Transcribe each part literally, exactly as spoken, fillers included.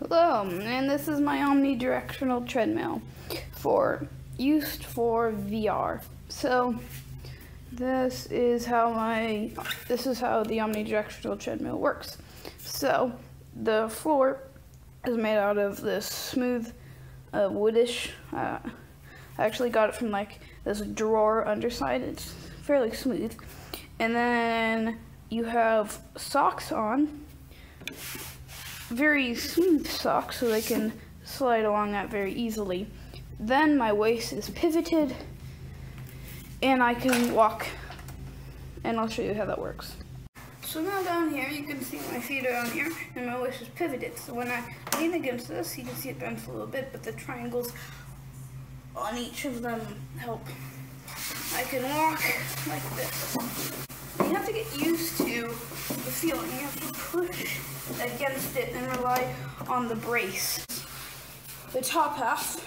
Hello, and this is my omnidirectional treadmill for used for V R. So this is how my this is how the omnidirectional treadmill works. So the floor is made out of this smooth uh, woodish. Uh, I actually got it from like this drawer underside. It's fairly smooth, and then you have socks on. Very smooth socks, so they can slide along that very easily. Then my waist is pivoted, and I can walk, and I'll show you how that works. So now down here, you can see my feet are down here, and my waist is pivoted. So when I lean against this, you can see it bends a little bit, but the triangles on each of them help. I can walk like this. You have to get used to the feeling. You have to push against it and rely on the brace. The top half,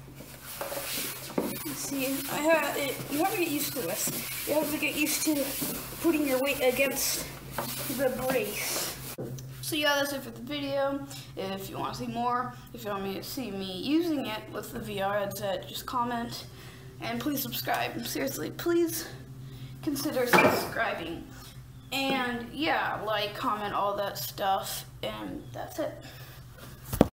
you see, I have it, you have to get used to this. You have to get used to putting your weight against the brace. So yeah, that's it for the video. If you want to see more, if you want me to see me using it with the V R headset, just comment. And please subscribe. Seriously, please consider subscribing. And yeah, like, comment, all that stuff, and that's it.